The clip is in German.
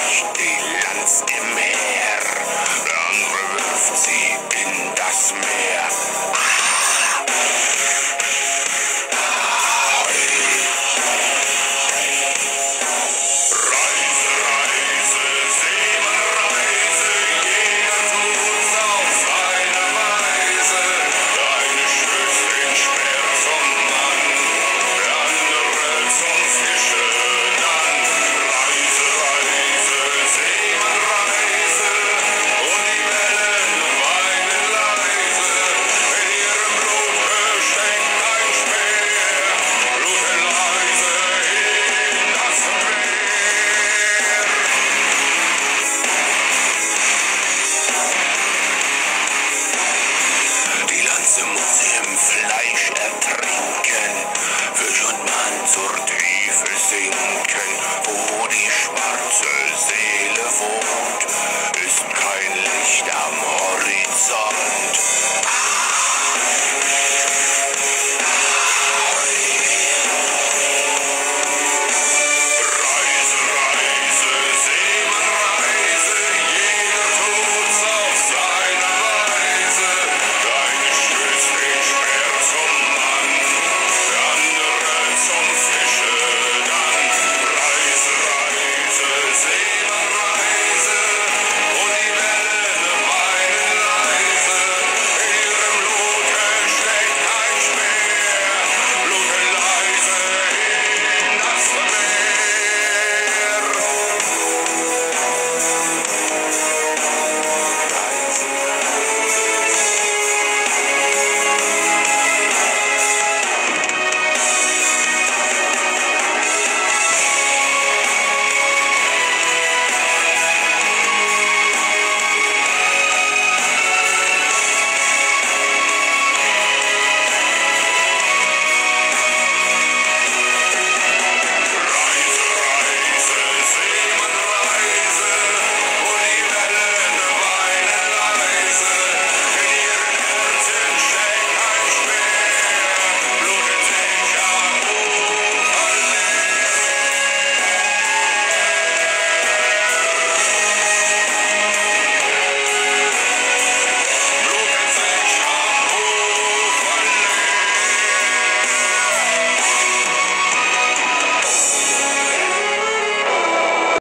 die Lanz im Meer, der andere wirft sie in das Meer. Reise, Reise, Seemann-Reise, jeder tut's auf seine Weise. Der eine stößt den Speer zum Mann, der andere zum Fischen an. Reise, Reise, Seemann-Reise, und die Wellen weinen leise. In ihrem Blut steckt ein Speer, bluten leise in das Meer. Die Lanze muss im Fleisch ertrinken, Fisch und Mann zur Tiefe sinken, wo die schwarze See